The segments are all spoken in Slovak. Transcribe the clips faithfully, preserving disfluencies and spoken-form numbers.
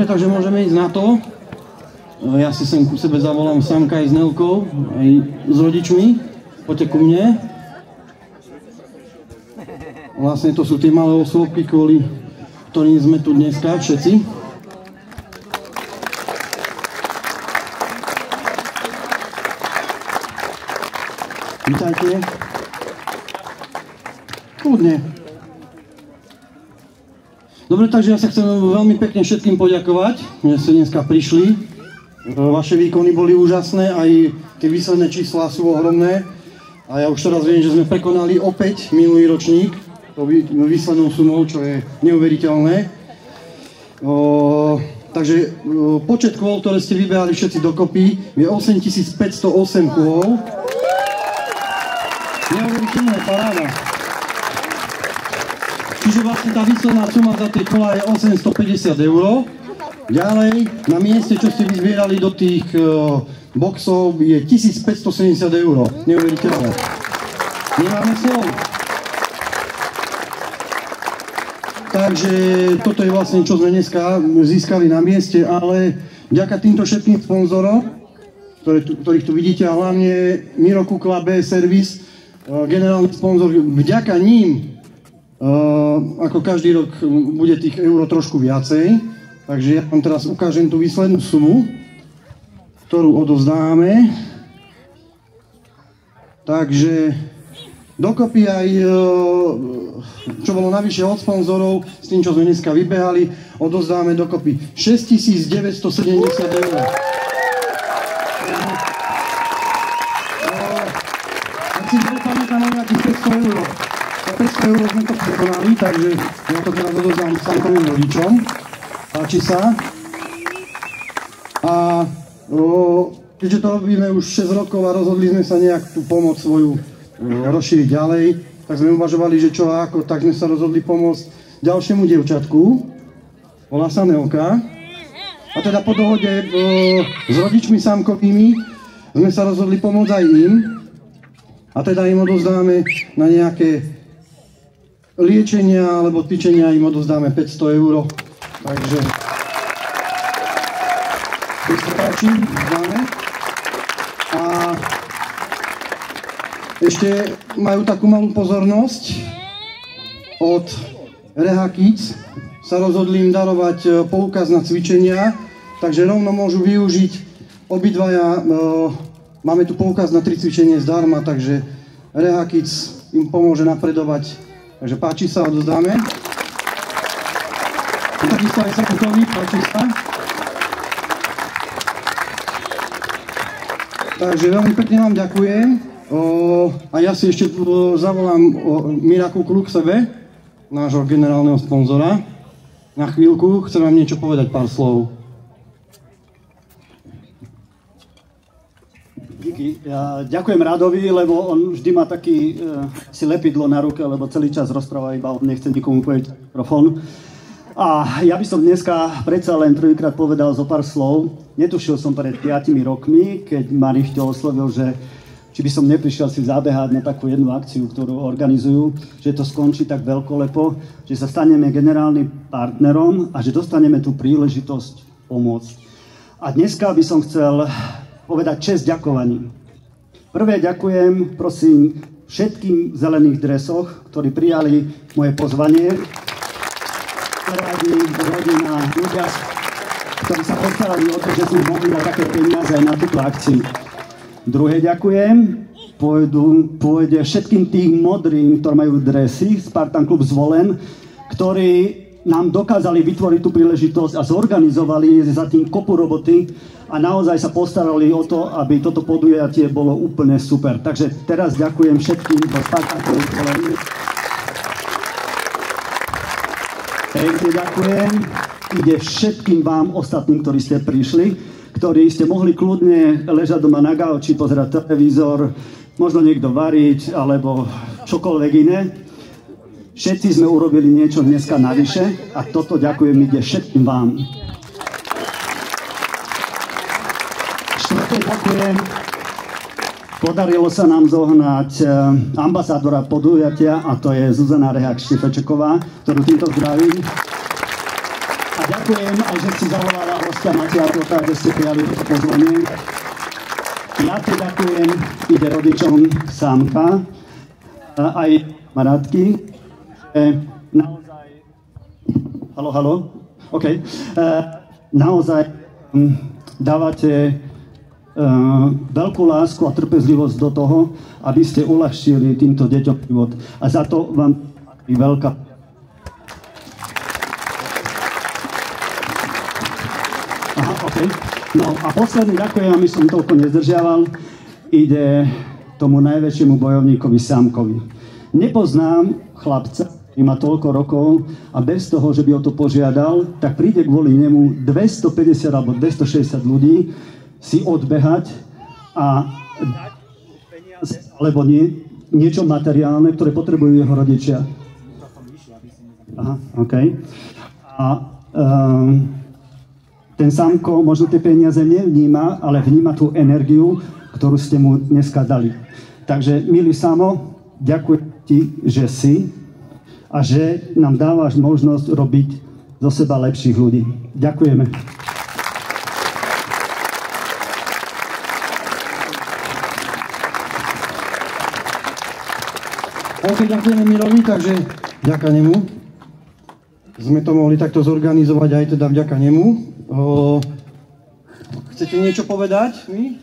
Takže môžeme ísť na to. Ja si sem ku sebe zavolám Samka aj s Nelkou, aj s rodičmi. Poďte ku mne. Vlastne to sú tie malé osôbky, kvôli ktorým sme tu dneska všetci. Vítajte. Kľudne. Dobre, takže ja sa chcem veľmi pekne všetkým poďakovať, že ste dneska prišli. Vaše výkony boli úžasné, aj tie výsledné čísla sú ohromné. A ja už teraz viem, že sme prekonali opäť minulý ročník výslednou sumou, čo je neuveriteľné. O, takže o, počet kôl, ktoré ste vybehali všetci dokopy, je osemtisícpäťstoosem kôl. Neuveriteľné, paráda. Čiže vlastne tá výsledná suma za tie kola je osemstopäťdesiat eur. Ďalej, na mieste, čo ste vyzbierali do tých uh, boxov, je tisícpäťstosedemdesiat eur. Neuveriteľné. Nemáme slov. Takže toto je vlastne, čo sme dneska získali na mieste, ale vďaka týmto všetkým sponzorom, ktoré tu, ktorých tu vidíte, a hlavne Miro Kukla, bé Service, uh, generálny sponzor, vďaka ním Uh, ako každý rok bude tých eur trošku viacej, takže ja vám teraz ukážem tú výslednú sumu, ktorú odovzdáme. Takže dokopy aj, uh, čo bolo navyše od sponzorov, s tým, čo sme dneska vybehali, odovzdáme dokopy šesťtisícdeväťstosedemdesiat eur. Ak si to pamätám na nejakých päťsto eur. päťsto eur sme to prekonali, takže ja to teraz odovzdám Samkovým rodičom. Páči sa. A o, keďže to robíme už šesť rokov a rozhodli sme sa nejak tú pomoc svoju o, rozšíriť ďalej, tak sme uvažovali, že čo a ako, tak sme sa rozhodli pomôcť ďalšiemu dievčatku. Volá sa Nelka. A teda po dohode o, s rodičmi Samkovými sme sa rozhodli pomôcť aj im. A teda im odovzdáme na nejaké liečenia alebo cvičenia, im odovzdáme päťsto eur. Takže keď sa páči, dáme. A ešte majú takú malú pozornosť. Od Reha Kids sa rozhodli im darovať poukaz na cvičenia, takže rovno môžu využiť obidvaja. Máme tu poukaz na tri cvičenie zdarma, takže Reha Kids im pomôže napredovať. Takže páči sa, odozdáme. Takisto aj sa kutový, páči sa. Takže veľmi pekne vám ďakujem. O, a ja si ešte o, zavolám o, Mira Kuklu k sebe, nášho generálneho sponzora. Na chvíľku, chcem vám niečo povedať, pár slov. Díky. Ja ďakujem Radovi, lebo on vždy má taký e, si lepidlo na ruke, lebo celý čas rozpráva iba, nechce nikomu povedať mikrofón. A ja by som dneska predsa len prvýkrát povedal zo pár slov. Netušil som pred piatimi rokmi, keď ma Rišťo oslovil, že či by som neprišiel si zabehať na takú jednu akciu, ktorú organizujú, že to skončí tak veľkolepo, že sa staneme generálnym partnerom a že dostaneme tú príležitosť pomôcť. A dneska by som chcel povedať česť ďakovaním. Prvé ďakujem, prosím, všetkým v zelených dresoch, ktorí prijali moje pozvanie. Radi, rodina, ľudia, ktorí sa postarali o to, že sme mohli dať také peniaze aj na túto akciu. Druhé ďakujem, pôjdu, pôjde všetkým tým modrým, ktorí majú dresy, Spartan Klub Zvolen, ktorí nám dokázali vytvoriť tú príležitosť a zorganizovali za tým kopu roboty a naozaj sa postarali o to, aby toto podujatie bolo úplne super. Takže teraz ďakujem všetkým do Spartan Klub Zvolen. Pekne ďakujem. Ide všetkým vám ostatným, ktorí ste prišli, ktorí ste mohli kľudne ležať doma na gauči, pozerať televízor, možno niekto variť, alebo čokoľvek iné. Všetci sme urobili niečo dneska navyše a toto ďakujem ide všetkým vám. Štvrté ďakujem. Podarilo sa nám zohnať ambasádora podujatia a to je Zuzana Rehák-Štefečeková, ktorú týmto zdravím. A ďakujem ďakujem aj, že si zavolala hostia Mateja Tota, že ste prijali toto pozvanie. Ja ti ďakujem, ide rodičom Sámka, aj kamarátky, že naozaj... Haló, haló? OK. Naozaj dávate veľkú lásku a trpezlivosť do toho, aby ste uľahčili týmto deťom život. A za to vám je veľká... Aha, OK. No a posledný, ďakujem, aby som toľko nezdržiaval, ide tomu najväčšiemu bojovníkovi Sámkovi. Nepoznám chlapca, ktorý má toľko rokov a bez toho, že by o to požiadal, tak príde kvôli nemu dvestopäťdesiat alebo dvestošesťdesiat ľudí si odbehať a dať peniaze alebo nie, niečo materiálne, ktoré potrebujú jeho rodičia. Aha, OK. A um, ten Sámko možno tie peniaze nevníma, ale vníma tú energiu, ktorú ste mu dneska dali. Takže, milý Sámo, ďakujem ti, že si a že nám dávaš možnosť robiť zo seba lepších ľudí. Ďakujeme. OK, ďakujeme Mirovi, takže vďaka nemu sme to mohli takto zorganizovať aj teda vďaka nemu. O, chcete niečo povedať? My?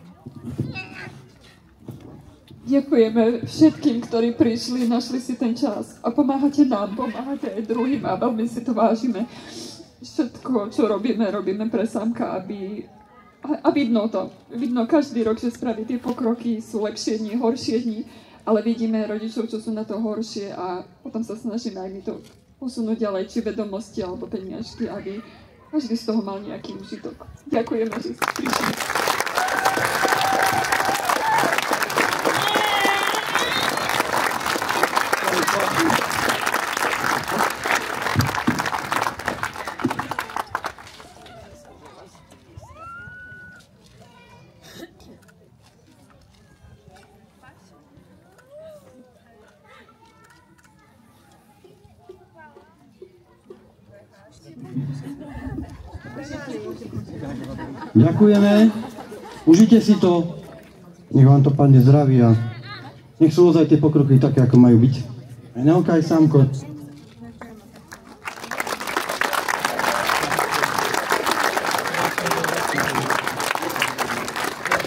Ďakujeme všetkým, ktorí prišli, našli si ten čas a pomáhate nám, pomáhate aj druhým a veľmi si to vážime. Všetko, čo robíme, robíme pre Sámka, aby... A vidno to. Vidno každý rok, že spraví tie pokroky, sú lepšie dni, horšie dni, ale vidíme rodičov, čo sú na to horšie a potom sa snažíme aj my to posunúť ďalej, či vedomosti alebo peniažky, aby každý z toho mal nejaký užitok. Ďakujeme, že ste prišli. Ďakujeme, užite si to, nech vám to padne zdraví a nech sú ozaj tie pokroky také, ako majú byť. Aj Nelka, aj Sámko.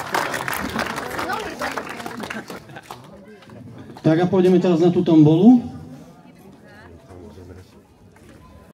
Tak a pôjdeme teraz na tú tombolu.